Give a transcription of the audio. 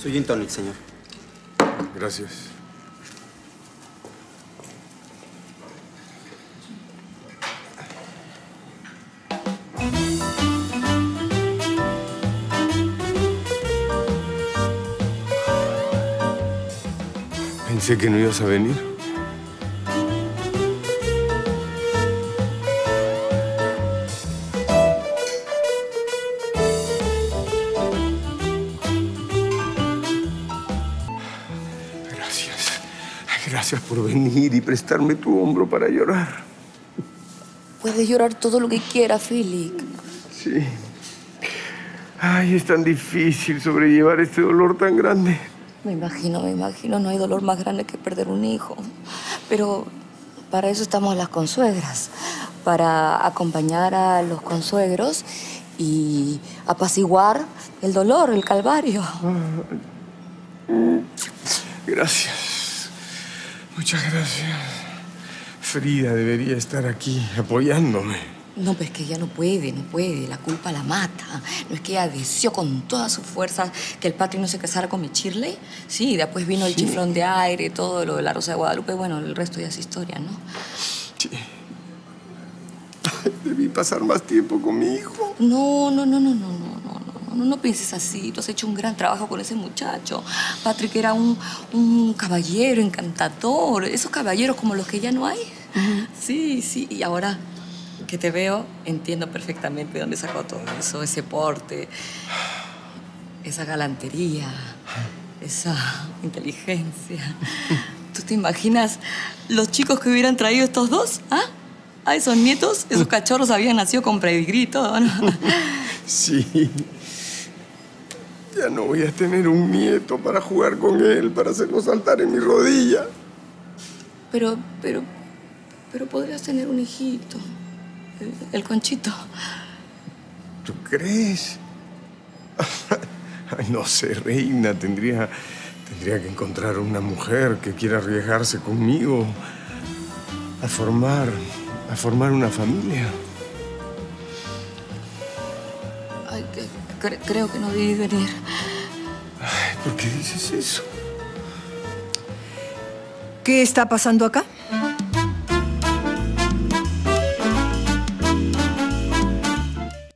Soy gin tonic, señor. Gracias. Pensé que no ibas a venir. Gracias por venir y prestarme tu hombro para llorar. Puedes llorar todo lo que quieras, Félix. Sí. Ay, es tan difícil sobrellevar este dolor tan grande. Me imagino. No hay dolor más grande que perder un hijo. Pero para eso estamos las consuegras. Para acompañar a los consuegros y apaciguar el dolor, el calvario. Gracias. Muchas gracias. Frida debería estar aquí apoyándome. No, pues que ella no puede. La culpa la mata. No es que ella deseó con todas sus fuerzas que el Patri no se casara con mi Shirley. Sí, después vino el chiflón de aire, todo lo de la Rosa de Guadalupe. Bueno, el resto ya es historia, ¿no? Sí. Debí pasar más tiempo con mi hijo. No pienses así. Tú has hecho un gran trabajo con ese muchacho. Patrick era un caballero encantador. Esos caballeros como los que ya no hay. Sí. Y ahora que te veo, entiendo perfectamente de dónde sacó todo eso. Ese porte, esa galantería, esa inteligencia. ¿Tú te imaginas los chicos que hubieran traído estos dos? ¿Ah? ¿A esos nietos? Esos cachorros habían nacido con pedigrí y todo, ¿no? Sí. Ya no voy a tener un nieto para jugar con él, para hacerlo saltar en mi rodilla. Pero podrías tener un hijito. El Conchito. ¿Tú crees? Ay, no sé, reina. Tendría que encontrar una mujer que quiera arriesgarse conmigo a formar una familia. Ay, creo que no debí venir. Ay, ¿por qué dices eso? ¿Qué está pasando acá?